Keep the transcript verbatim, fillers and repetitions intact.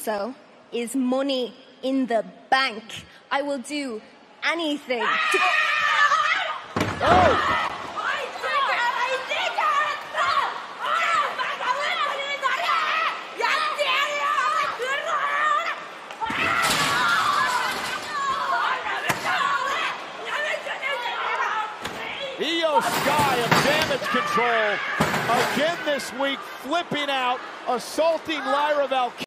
also is money in the bank. I will do anything to... Oh! Iyo Sky of Damage Control again this week, flipping out, assaulting Lyra Valkyria.